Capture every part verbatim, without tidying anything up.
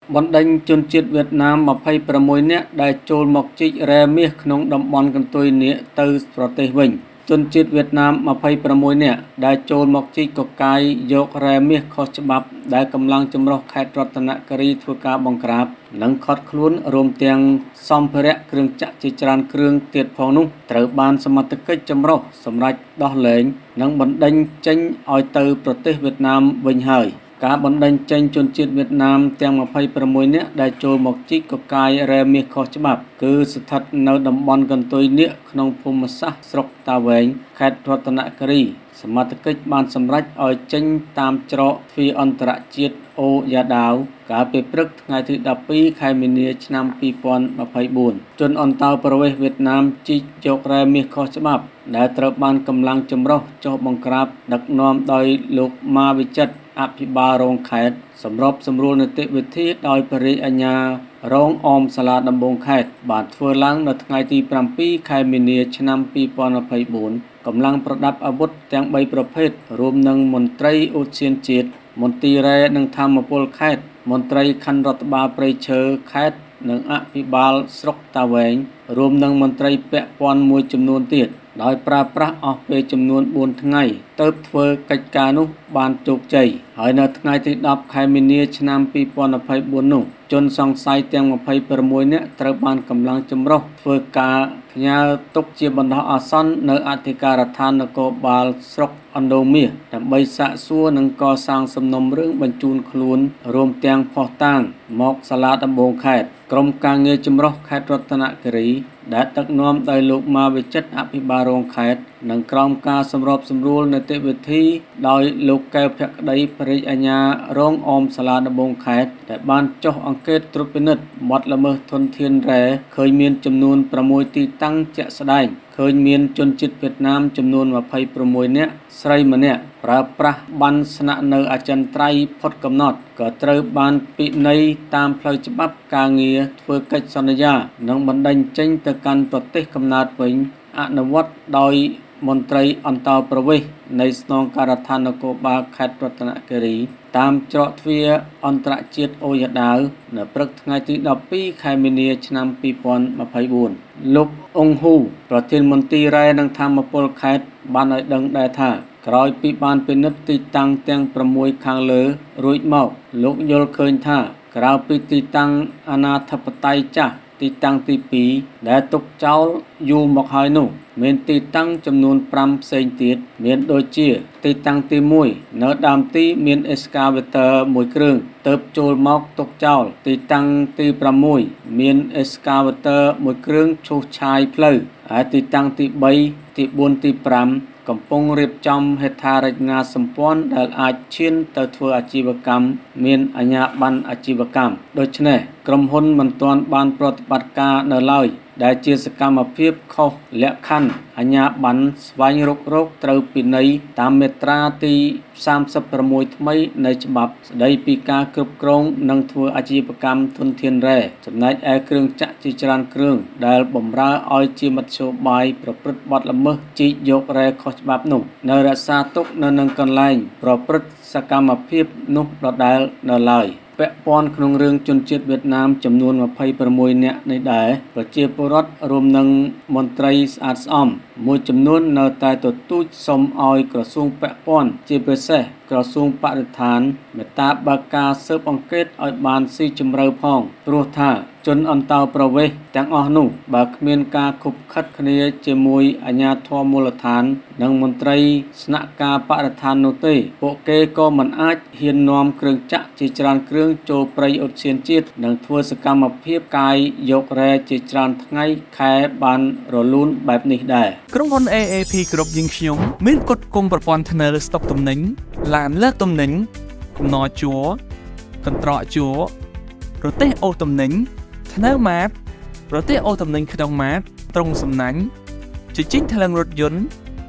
បណ្ដេញជនជាតិវៀតណាមยี่สิบหกនាក់ដែលចូលមកជីករ៉ែមាសក្នុងតំបន់កន្ទុយនាគទៅប្រទេសវិញជនជាតិវៀតណាមยี่สิบหกនាក់ដែលចូលមកជីកកកាយយករ៉ែមាសខុសច្បាប់ដែលកម្លាំងចម្រុះខេត្តរតនគិរីធ្វើការបង្ក្រាបនិងខត់ខ្លួនរួមទាំងសម្ភារៈគ្រឿងចក្រជាច្រើនគ្រឿងទៀតផងនោះត្រូវបានសមត្ថកិច្ចចម្រុះសម្រាប់ដោះលែងនិងបណ្ដេញចេញឲ្យទៅប្រទេសវៀតណាមវិញហើយការបណ្ដេញចេញជនជាតិវៀតណាមទាំងยี่สิบหกនាក់ដែលចូលមកជីកកកាយរ៉ែមាសខុសច្បាប់គឺស្ថិតនៅតំបន់កន្ទុយនាគក្នុងភូមិសាស្ត្រស្រុកតាវែងខេត្តរតនគិរីសមត្ថកិច្ចបានសម្រេចឲ្យចេញតាមច្រកទ្វារអន្តរជាតិអូយ៉ាដាវកាលពីព្រឹកថ្ងៃទីដប់ពីរខែមីនាឆ្នាំยี่สิบยี่สิบ四ជនអន្តោប្រវេសន៍វៀតណាមជីកយករ៉ែមាសខុសច្បាប់ដែលត្រូវបានកម្លាំងចម្រុះចុះបង្ក្រាបដឹកនាំដោយលោកម៉ាវិចិត្រអភិបាលរងខេត្តសម្របសម្រួលនីតិវិធីដោយព្រះរាជអាជ្ញារងអមសាលាដំបងខេត្តបានធ្វើឡើងនៅថ្ងៃទីbảyខែមីនាឆ្នាំยี่สิบยี่สิบ四កម្លាំងប្រដាប់អាវុធទាំងបីប្រភេទរួមនឹងមន្ត្រីឧទ្យានជាតិមន្ទីររ៉ែនិងធម្មពលខេត្តមន្ត្រីខណ្ឌរដ្ឋបាលព្រៃឈើខេត្តនិងអភិបាលស្រុកតាវែងរួមនឹងមន្ត្រីពាក់ព័ន្ធមួយចំនួនទៀតដោយប្រើប្រាស់អស់ពេលចំនួនបួនថ្ងៃទើបធ្វើកិច្ចការនោះបានជោគជ័យហើយនៅថ្ងៃទីដប់ខែមីនាឆ្នាំยี่สิบยี่สิบ四នោះជនសង្ស័យទាំងยี่สิบหกនាក់ត្រូវបានកម្លាំងចម្រុះធ្វើការផ្ញើទុកជាបណ្ដោះអាសន្ននៅអធិការដ្ឋាននគរបាលស្រុកអណ្ដូងមាសដើម្បីសាកសួរនិងកសាងសំណុំរឿងបញ្ជូនខ្លួនរួមទាំងភស្តុតាងមកសាលាដំបងខេត្តក្រុមការងារចម្រុះខេត្តរតនគិរីដែលដឹកនាំដោយលោកម៉ាវិចិត្រអភិបាលរងខេត្តនិងក្រោមការសម្របសម្រួលនីតិវិធីដោយលោកកែវភក្តីព្រះរាជអាជ្ញារងអមសាលាដំបងខេត្តដែលបានចុះអង្កេតត្រួតពិនិត្យបទល្មើសធនធានរ៉ែឃើញមានចំនួន៦ទីតាំងជាក់ស្ដែងឃើញមានជនជាតិវៀតណាមចំនួនยี่สิบหกនាក់ស្រីម្នាក់ប្រើប្រាស់ប័ណ្ណស្នាក់នៅអចិន្ត្រៃយ៍ផុតកំណត់ក៏ត្រូវបានពិន័យតាមផ្លូវច្បាប់ការងារធ្វើកិច្ចសន្យានិងបណ្ដេញចេញទៅកាន់ប្រទេសកំណើតវិញអនុវត្តដោយមន្ត្រីអន្តោប្រវេសន៍នៃស្នងការដ្ឋាននគរបាលខេត្តរតនគិរីតាមច្រកទ្វារអន្តរជាតិអូយ៉ាដាវនៅព្រឹកថ្ងៃទីដប់ពីរខែមីនាឆ្នាំยี่สิบยี่สิบ四លោកអ៊ុងហ៊ូប្រធានមន្ទីររ៉ែនិងធម្មពលខេត្តបានឲ្យដឹងដែរថាក្រោយពីបានពិនិត្យទីតាំងទាំង៦ខាងលើរួចមកលោកយល់ឃើញថាក្រៅពីទីតាំងអាណាធិបតេយ្យចាស់ទីតាំងទីពីរដែលទុកចោលយូរមកហើយនោះមានទីតាំងចំនួនប្រាំផ្សេងទៀតមានដូចជាទីតាំងទីមួយនៅដើមទីមាន excavator មួយគ្រឿងទើបចូលមកទុកចោលទីតាំងទីប្រាំមួយមាន excavator មួយគ្រឿងឈូសឆាយផ្លូវហើយទីតាំងទីបីទីបួនទីប្រាំកំពុងរៀបចំហេដ្ឋារចនាសម្ព័ន្ធដែលអាចឈានទៅធ្វើអាជីវកម្មមានអាជ្ញាប័ណ្ណអាជីវកម្មដូច្នេះក្រុមហ៊ុនមិនទាន់បានប្រតិបត្តិការនៅឡើយដែលជាសកម្មភាពខុសលក្ខខណ្ឌអាជ្ញាប័ណ្ណស្វែងរករកត្រូវពិន័យតាមមាត្រាទីសាមសិប៦ថ្មីនៃច្បាប់ស្តីពីការគ្រប់គ្រងនិងធ្វើអាជីវកម្មធនធានរ៉ែចំណែកឯគ្រឿងចក្រជាច្រើនគ្រឿងដែលបម្រើឲ្យជាមធ្យោបាយប្រព្រឹត្តបទល្មើសជីកយករ៉ែខុសច្បាប់នោះនៅរក្សាទុកនៅនឹងកន្លែងប្រព្រឹត្តសកម្មភាពនោះដដែលនៅឡើយពាក់ព័ន្ធក្នុងរឿងជនជាតិវៀតណាមចំនួនยี่สิบหกនាក់នេះដែរប្រជាពលរដ្ឋរួមនឹងមន្ត្រីស្អាតស្អំមួយចំនួននៅតែទទូចសុំឲ្យក្រសួងពាក់ព័ន្ធជាពិសេសក្រសួងបរិស្ថានមេត្តាបើកការស៊ើបអង្កេតឲ្យបានស៊ីជម្រៅផងព្រោះថាជនអន្តោប្រវេសន៍ទាំងអស់នោះបើគ្មានការខុបខិតគ្នាជាមួយអាជ្ញាធរមូលដ្ឋាននិងមន្ត្រីស្នាក់ការបរិស្ថាននោះទេពួកគេក៏មិនអាចហ៊ាននាំគ្រឿងចក្រជាច្រើនគ្រឿងចូលព្រៃឧទ្យានជាតិនិងធ្វើសកម្មភាពកាយយករ៉ែជាច្រើនថ្ងៃខែបានរលូនបែបនេះដែរក្រុមហ៊ុន เอ เอ พี គ្រប់យើងខ្ញុំមានគុតគុំប្រព័ន្ធធ្នើរស្តុកទំនិញឡានលើកទំនិញកំណរជួរកន្ត្រកជួរប្រទេសអូទំនិញធ្នើរម៉ាតប្រទេសអូទំនិញក្នុងម៉ាតត្រង់សំណាញ់ជញ្ជីងថ្លើងរថយន្ត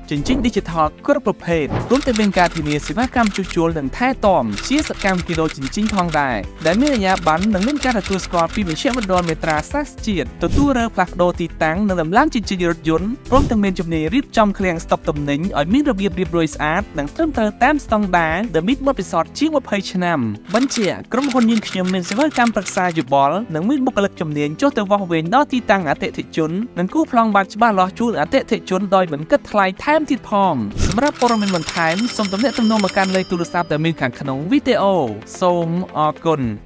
ចិញ្ចឹម Digital គ្រប់ប្រភេទរួមទាំងមានការធានាសេវាកម្មជួសជុលនិងថែទាំជាសកម្មគីឡូចិញ្ចឹមផងដែរដែលមានអាជ្ញាប័ណ្ណនិងមានការទទួលស្គាល់ពីមជ្ឈមណ្ឌលមេត្រាសាស្ត្រជាតិទទួលរើផ្លាស់ប្ដូរទីតាំងនិងដំឡើងចិញ្ចឹមរថយន្តព្រមទាំងមានជំនាញរៀបចំឃ្លាំងស្តុកទំនិញឲ្យមានរបៀបរៀបរយស្អាតនិងត្រឹមត្រូវតាមស្តង់ដារដែលមានបទពិសោធន៍ជាងยี่สิบឆ្នាំបញ្ជាក្រុមហ៊ុនយើងខ្ញុំមានសេវាកម្មប្រឹក្សាយោបល់និងមានបុគ្គលិកជំនាញចុះទៅវាស់វែងដល់ទីតាំងអតិថិជននិងគូប្លង់បានច្បាស់លាស់ជូនអតិថិជនដោយមិនគិតថ្លៃថែមទៀតផងសម្រាប់ព័ត៌មានបន្ថែមសូមទំនាក់ទំនងមកកាន់លេខទូរស័ព្ទដែលមានខាងក្នុងវីដេអូសូមអរគុណ